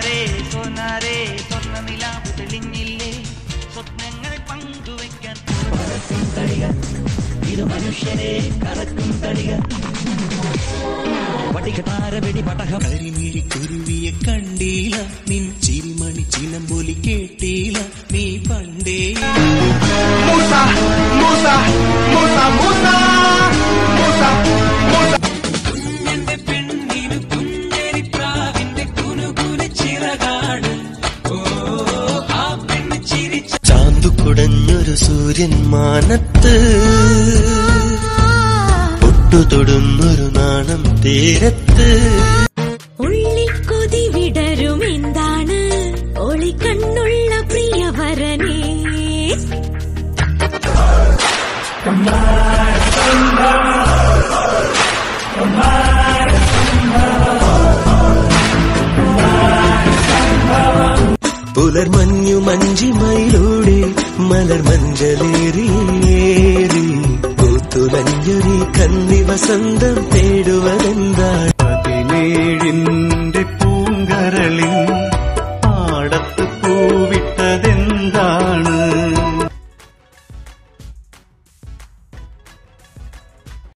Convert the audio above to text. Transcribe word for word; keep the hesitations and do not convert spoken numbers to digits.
സോനാരേ സോനാരേ സ്വർണ്ണ നിലാവ് തെളിഞ്ഞില്ലേ സ്വപ്നങ്ങൾ പങ്കുവയ്ക്കാൻ തളിക ഇത് മനുഷ്യരെ കറക്കും തളിക വടികതാരവെടി പടക കരിമിഴി കുരുവിയെ കണ്ടീല നിൻ ചിരിമണി ചിലമ്പൊലി കേട്ടീല നീ പണ്ടേ മൂസ മൂസ മൂസ മൂസ മൂസ കുഞ്ഞന്റെ പെണ്ണിനു കുഞ്ഞേരി പ്രാവിന്റെ കുനുകുന ചിറകാണ് ഓ ആ പെണ്ണ് ചിരിച്ച ചാന്തു കുടഞ്ഞൊരു സൂര്യൻ മാനത്ത് തൊടുന്നൊരു നാണം തീരത്ത് ഉള്ളിൽ കൊതി വിടരും എന്താണ് ഒളിക്കണ്ണുള്ള പ്രിയവരനേ പുലർമഞ്ഞു മഞ്ചിമയിലൂടെ മലർ മഞ്ചലേറിയേറി പൂത്തുലഞ്ഞൊരി കന്നി വസന്തം തേടുവതെന്താണ്